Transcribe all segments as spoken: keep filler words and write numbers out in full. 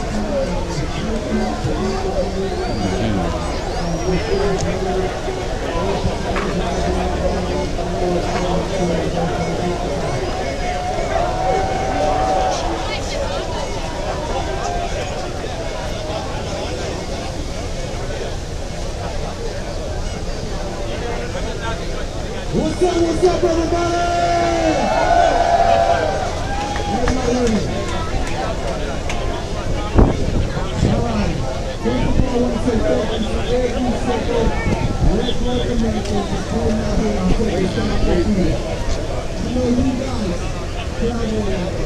What's up, what's up, everybody? All right. First of all, I want to say thank you for every second. Let's welcome them to the phone out here and take a shot for you. I know you guys travel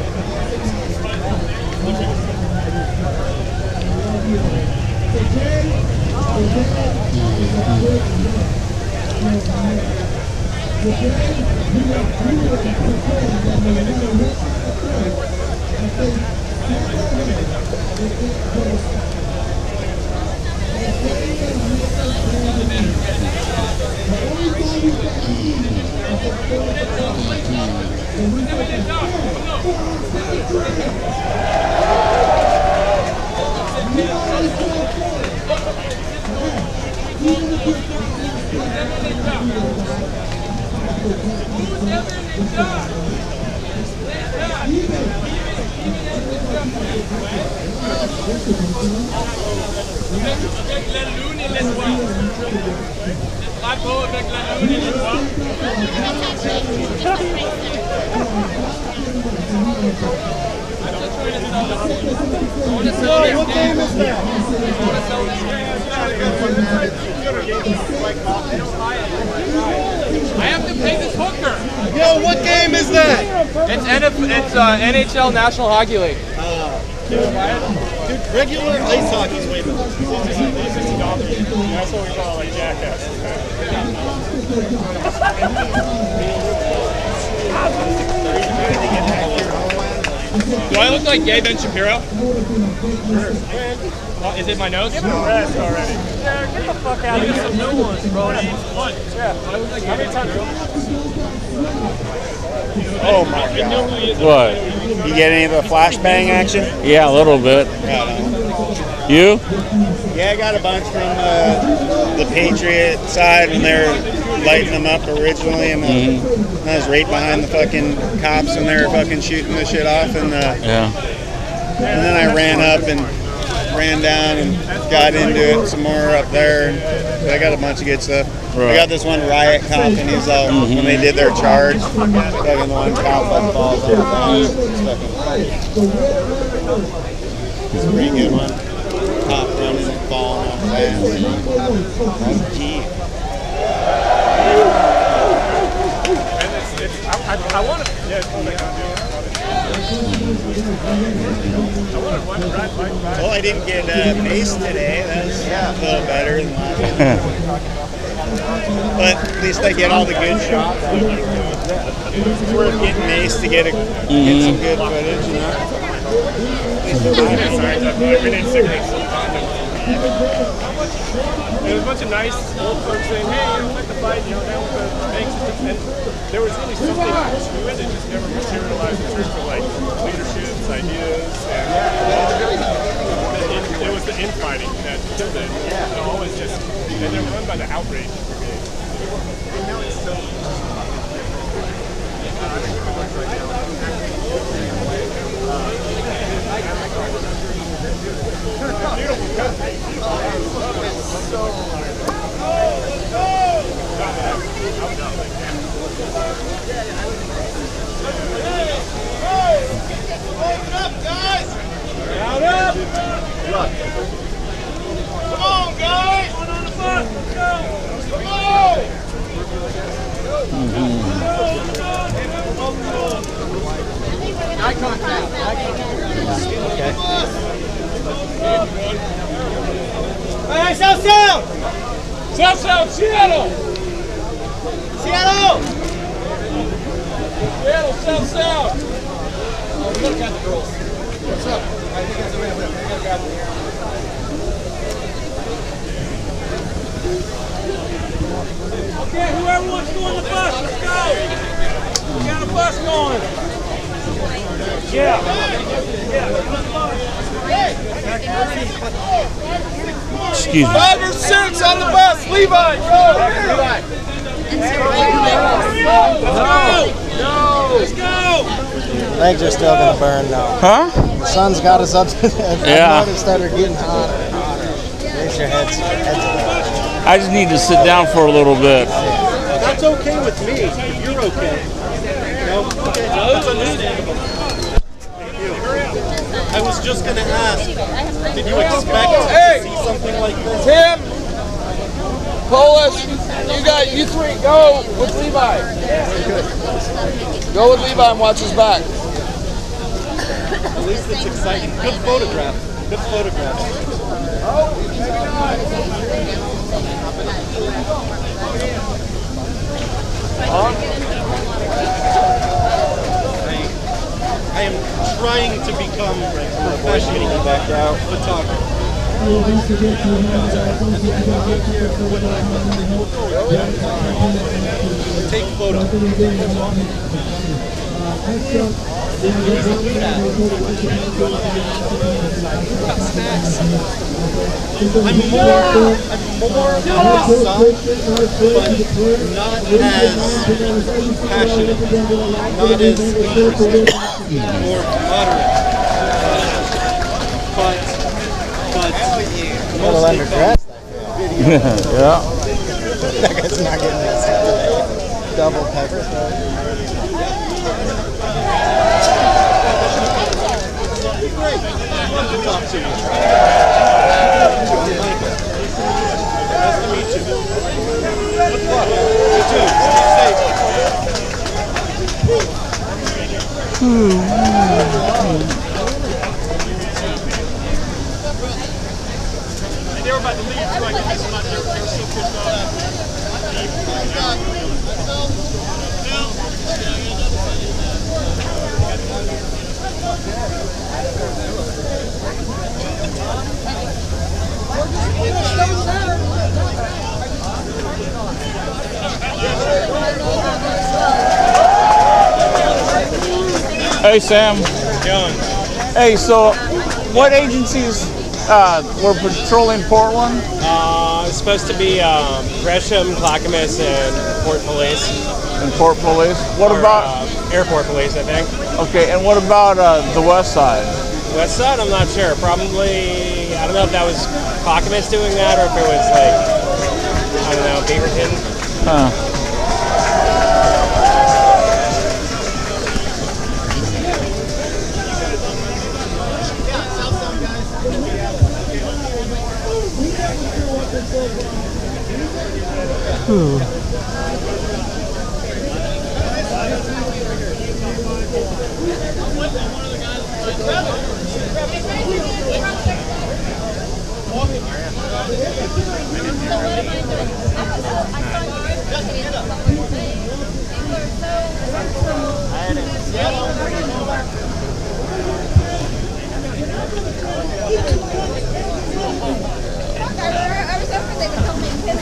I love you. Today, today is a great day. Today, we are clearly prepared that no matter what occurs, I think together we get closer. The thing that makes us stand together. The only thing we can see is the force of God. And we take a stand for our country. We always stand for it. Even if it's not What game is that? I have to pay this hooker. Yo, what game is that? It's N F, it's uh, N H L National Hockey League. Uh, dude, dude, regular ice hockey's way better. That's what we call like jackass. Do I look like gay Ben Shapiro? Uh, is it my nose? Give it a rest already. Yeah, get the fuck out of here. Some new ones, bro. Yeah. I look like gay Ben Shapiro. Oh my god. What? You get any of the flashbang action? Yeah, a little bit. You? Yeah, I got a bunch from uh, the Patriot side when they were lighting them up originally, and, uh, mm-hmm. I was right behind the fucking cops when they were fucking shooting the shit off, and uh, yeah. And then I ran up and ran down and got into it some more up there. And I got a bunch of good stuff. Right. I got this one riot cop, and he's all, mm-hmm. when they did their charge, fucking the one cop like falls on the ground. It's a pretty good one. Cop running and falling off the van. That's key. I, I, I want to. Yeah, well, I didn't get uh, maced today. That's a little better than last time. But at least I get all the good shots. It's worth getting maced to get, a, mm-hmm. get some good footage, you know? We did cigarettes. There was a bunch of nice old folks saying, hey, you like the fight, you know, down with the banks. And there was really something to it that just never materialized in terms of like leadership, ideas, and it, it was the infighting that killed it. It always just, and they're run by the outrage brigade. And now it's so. Beautiful country. Open up, guys! Out up! Come on, guys! One on the bus, let's go! Come on! Eye contact. Okay. Hey, South Sound! South South Seattle! Seattle! Seattle, South South! Oh, we gotta grab the girls. What's up? I think that's a minute. We gotta grab them here. Okay, whoever wants to go on the bus, let's go! We got a bus going! Yeah! Yeah! Excuse me. Five or six on the bus. Levi, go. Levi. Let's go. Legs are still gonna burn though. Huh? The sun's got us up to the Yeah. I've noticed that are getting hotter and hotter. Raise your heads. heads up. I just need to sit down for a little bit. That's okay with me. You're okay. No? Okay. That's understandable. Thank you. I was just going to ask, did you expect Hey! to see something like this? Tim, Polish, you got you three. Go with Levi. Go with Levi and watch his back. At least it's exciting. Good photograph. Good photograph. I am trying to become a professional back out photographer. Take photos. I'm more, I'm more on the side, but not as passionate, not as interested, more moderate. But, but, A little underdressed, I feel. Yeah. That guy's not getting this double pepper. great. Love to talk to you. Nice to meet you. Good luck. You too. Stay safe. They were about to leave, so I can just not there. They're so pissed off. Hey, Sam. John. Hey, so what agencies uh, were patrolling Portland? Uh, it's supposed to be um, Gresham, Clackamas, and Port Police. And Port Police? What Or, about... uh, Airport Police, I think. Okay, and what about uh, the west side? West Side, I'm not sure. Probably, I don't know if that was Clackamas doing that or if it was like, I don't know, Beaverton. Huh. I was hoping they would help me kiss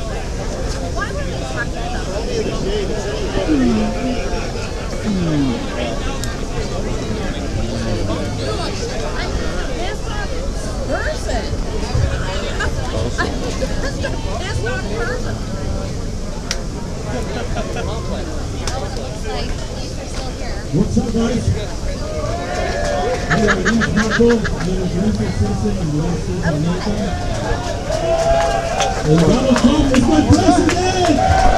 Why were they talking about? What's up, guys? My name is Marco. My name is Lucas Simpson. I'm the last name of Nathan. And Donald Trump is my president!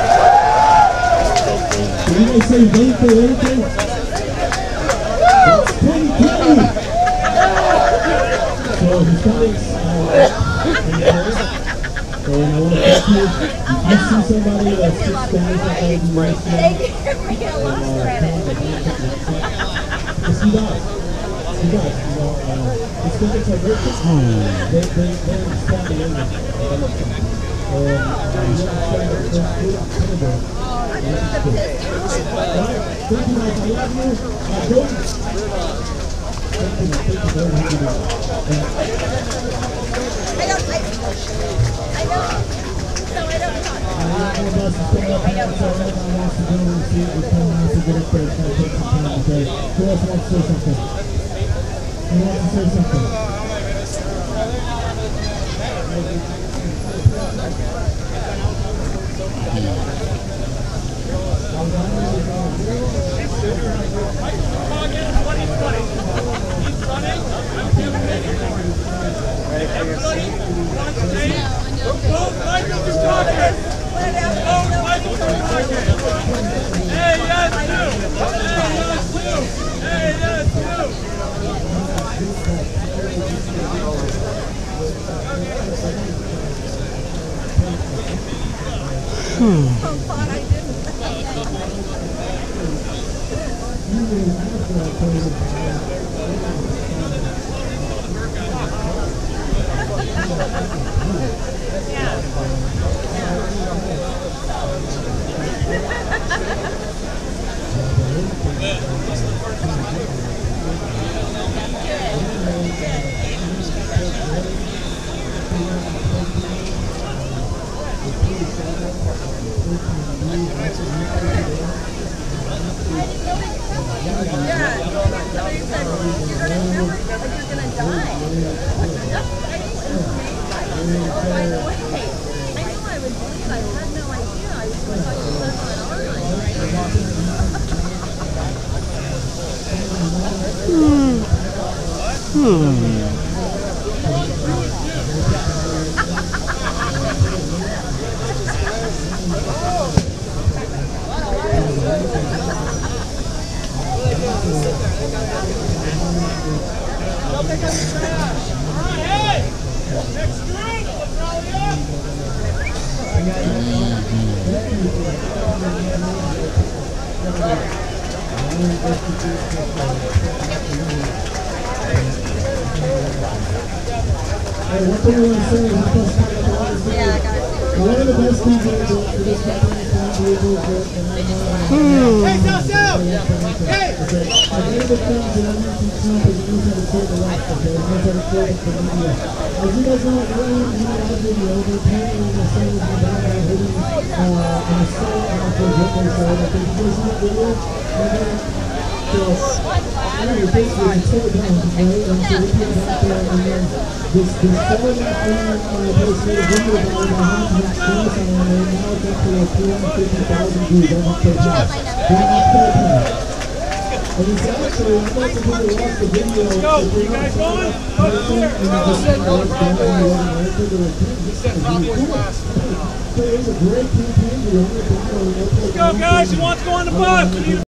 Can you guys say veinte veinte? That's twenty twenty! So his colleagues are in place. And I want to thank you. If you see somebody that's six guys that are in the right now, because he does. He does. You know, uh, his colleagues are very good. They, they, they understand the language. And uh, he's going to try to go through Canada. And this is good. Alright, thank you guys. I love you. Uh, don't. Thank you. Thank you very much. I don't like I know. So I don't talk. I don't know. I don't know. Wants to go and see it. We're coming out to get up there. It's going to take some time today. Who else wants to say something? Who wants to say something? One of the best things that for this company is to be able to, and I know hey, South South! Hey! Okay, one of the things that I mentioned to Trump is he knows how to save a lot, okay? He knows how to save it for media. As you guys know, earlier in the live video, they apparently in the sun was my dad guy hitting uh, on the soul on the first birthday show. But if you guys see that video, they're going to anyway, basically, it's so dumb, right? And so we put it out there, and then this, this seven million uh, post made a video about it, and how to have class on it, and now it's up to like two hundred fifty thousand views. Don't have to pay time. Don't have to pay time. And it's actually, I'd like to people watch the video. Let's go. You guys going? Go there. And just like what's going on in America, they're like, this is really cool. So it was a great campaign. Let's go, guys. Who wants to go on the bus?